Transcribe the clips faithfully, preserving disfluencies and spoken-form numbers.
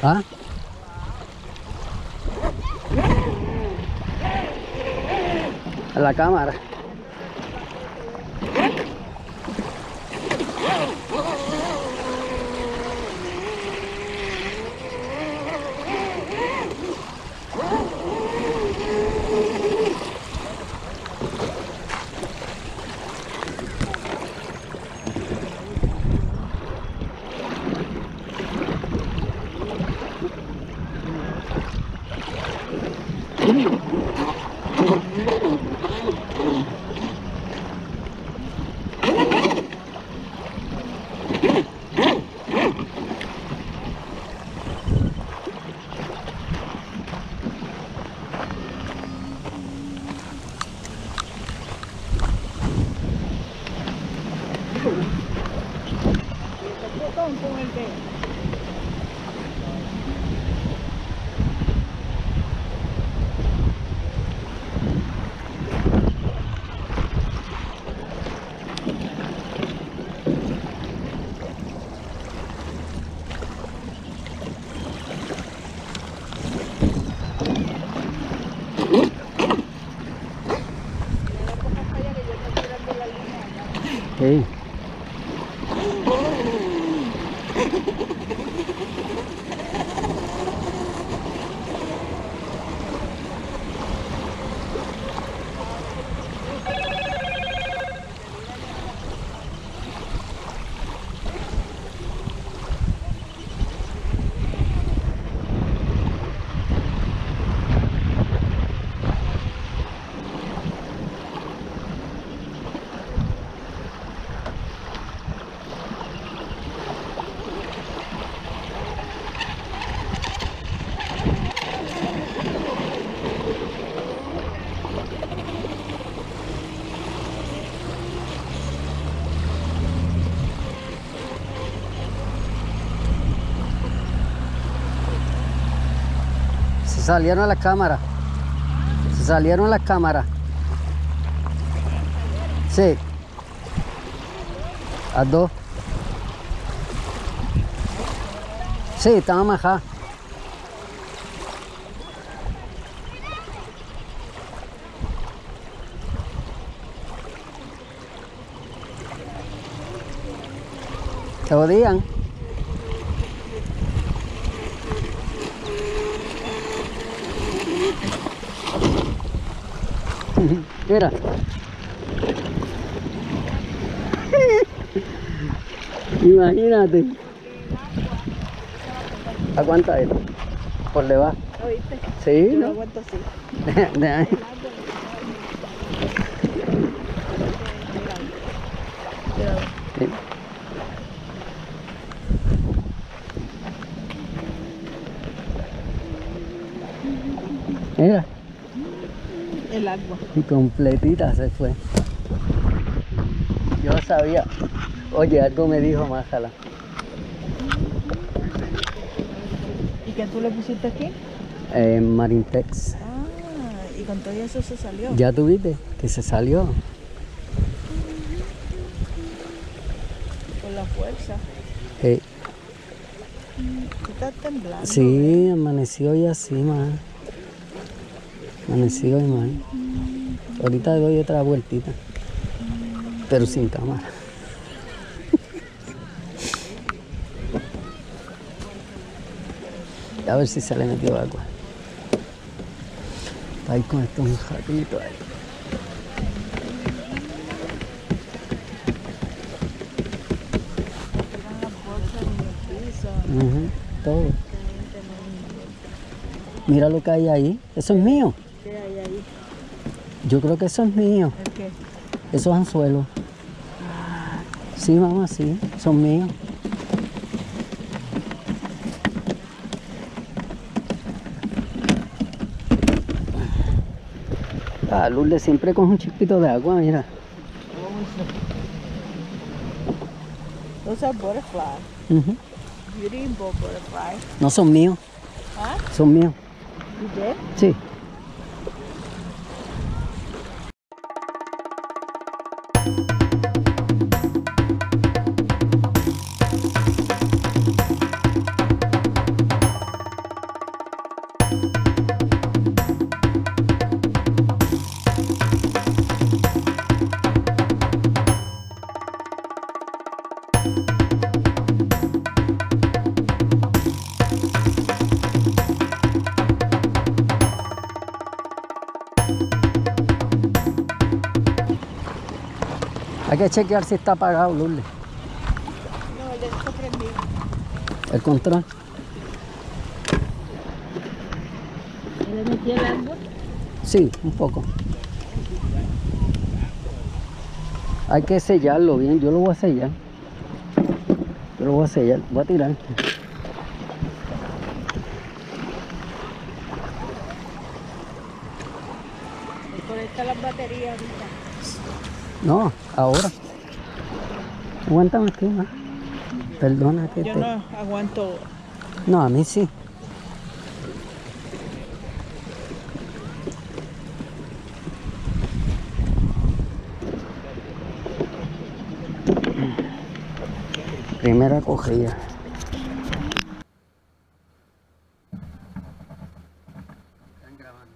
¿Ah? A la cámara. Sí. Se salieron las cámaras. Se salieron las cámaras. Sí. Las dos. Sí, están amajadas. Se jodían. Mira. Imagínate. Aguanta él. Por le va. ¿Oíste? Sí, Yo ¿no? lo aguanto así. De- de ahí. Sí. Mira. El agua. Y completita se fue. Yo sabía. Oye, algo me dijo Májala. ¿Y qué tú le pusiste aquí? Eh, Marintex. Ah, y con todo eso se salió. Ya tuviste que se salió. Con la fuerza. Eh, Tú estás temblando. sí, amaneció y así, man. Amaneció y man. Ahorita doy otra vueltita. Pero sin cámara. A ver si se le metió agua. Está ahí con esto un ratito ahí. Tiran las bolsas en el piso. Ujú, todo. Mira lo que hay ahí. Eso es mío. ¿Qué hay ahí? Yo creo que eso es mío. ¿El qué? Esos anzuelos. Sí, mamá, sí. Son míos. Ah, Lourdes siempre con un chispito de agua, mira. Those are butterflies. Ujú. Beauty bowl butterfly. No son míos, ¿Ah? son míos. ¿Y qué? Sí. Hay que chequear si está apagado, Lourdes. No, el está prendido. El control. ¿Le metí el árbol? Sí, un poco. Hay que sellarlo bien. Yo lo voy a sellar. Yo lo voy a sellar. Voy a tirar. Desconecta las baterías ahorita. No, ahora. Aguántame aquí, ¿no? Perdona que Yo te... no aguanto. No, a mí sí. Primera cogida. Están grabando.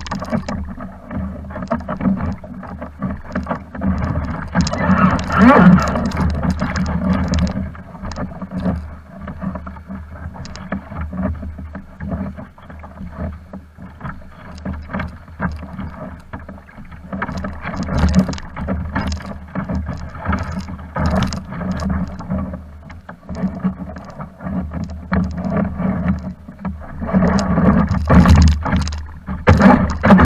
Yeah.